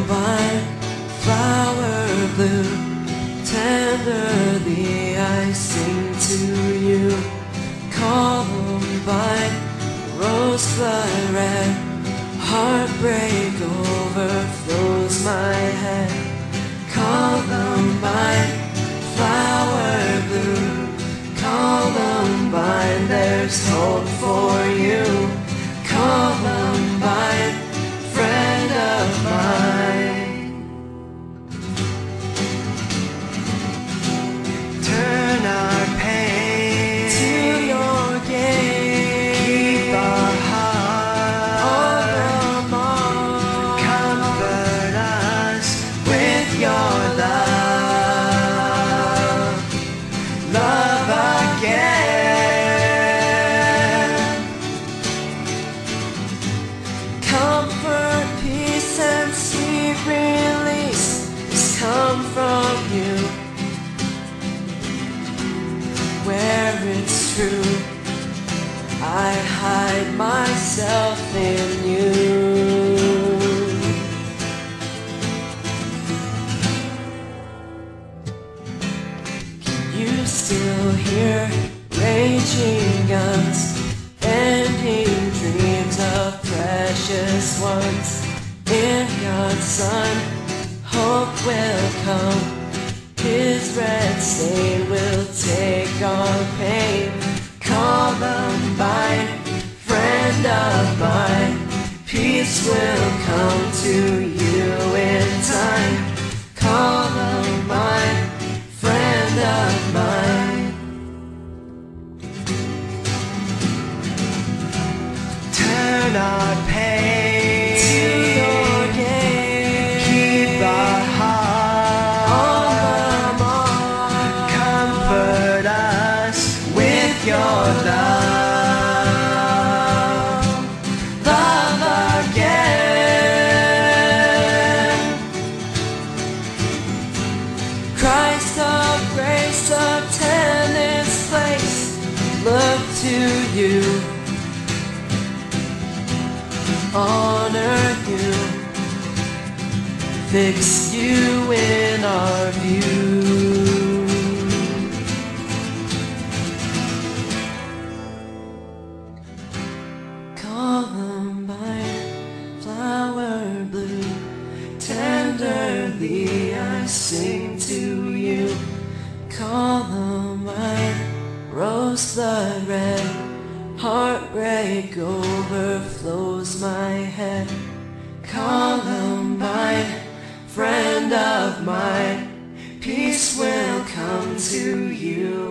Columbine, flower blue, tenderly I sing to you. Columbine, rosebud red, heartbreak overflows my head. Columbine, flower blue, Columbine, there's hope for you. Columbine, friend of mine. Turn our pain to your gain. Keep our heart on the mark. Comfort us with your love. Love again. Comfort, peace, and sweet release has come from you. Where it's true, I hide myself in you. Can you still hear raging guns, ending dreams of precious ones? In God's Son, hope will come. His red stain will take our pain. Columbine, friend of mine, peace will come to you in time. Columbine, friend of mine. Turn our pain to your gain. Keep our heart on the mark. Comfort us with your love. Love again. Christ of grace, attend this place. Look to you, honor you, fix you in our view. Columbine, flower blue, tenderly I sing to you. Columbine, rosebud red, heartbreak overflows my head. Columbine, friend of mine, peace will come to you